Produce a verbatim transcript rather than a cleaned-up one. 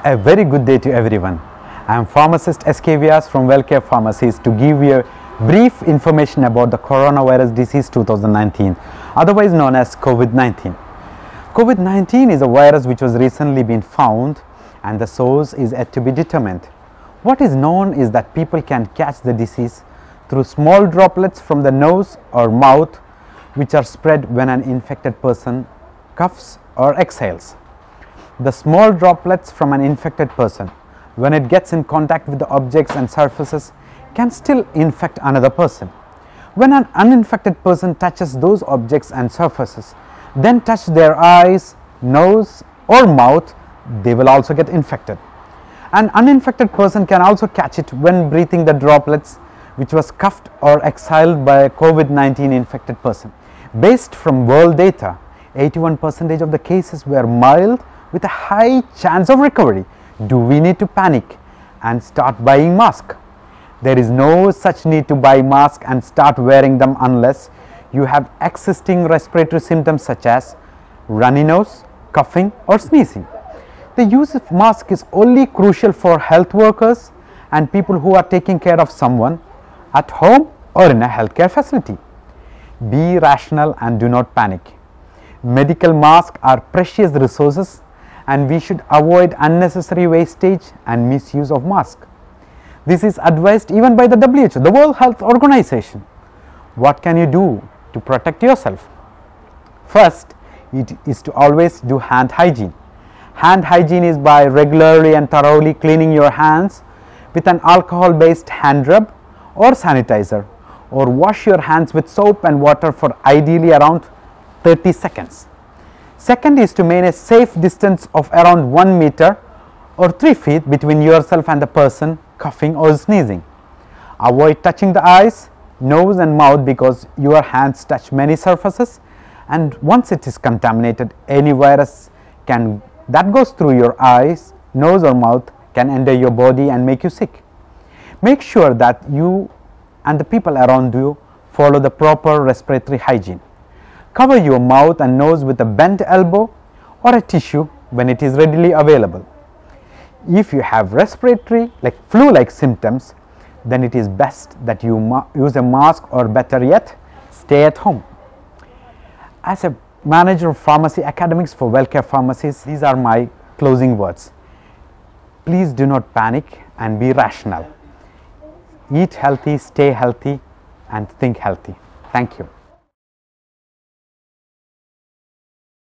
A very good day to everyone. I am pharmacist S K Vyas from Wellcare Pharmacies to give you a brief information about the coronavirus disease two thousand nineteen, otherwise known as COVID nineteen. COVID nineteen is a virus which was recently been found and the source is yet to be determined. What is known is that people can catch the disease through small droplets from the nose or mouth which are spread when an infected person coughs or exhales. The small droplets from an infected person, when it gets in contact with the objects and surfaces, can still infect another person. When an uninfected person touches those objects and surfaces, then touch their eyes, nose or mouth, they will also get infected. An uninfected person can also catch it when breathing the droplets which was coughed or exhaled by a COVID nineteen infected person. Based from world data, eighty-one percent of the cases were mild with a high chance of recovery. Do we need to panic and start buying masks? There is no such need to buy masks and start wearing them unless you have existing respiratory symptoms such as runny nose, coughing or sneezing. The use of mask is only crucial for health workers and people who are taking care of someone at home or in a healthcare facility. Be rational and do not panic. Medical masks are precious resources and we should avoid unnecessary wastage and misuse of masks. This is advised even by the W H O, the World Health Organization. What can you do to protect yourself? First, it is to always do hand hygiene. Hand hygiene is by regularly and thoroughly cleaning your hands with an alcohol based hand rub or sanitizer, or wash your hands with soap and water for ideally around thirty seconds. Second is to maintain a safe distance of around one meter or three feet between yourself and the person coughing or sneezing. Avoid touching the eyes, nose and mouth because your hands touch many surfaces, and once it is contaminated, any virus can that goes through your eyes, nose or mouth can enter your body and make you sick. Make sure that you and the people around you follow the proper respiratory hygiene. Cover your mouth and nose with a bent elbow or a tissue when it is readily available. If you have respiratory like flu-like symptoms, then it is best that you use a mask, or better yet, stay at home. As a manager of pharmacy academics for Wellcare Pharmacies, these are my closing words. Please do not panic and be rational. Eat healthy, stay healthy and think healthy. Thank you.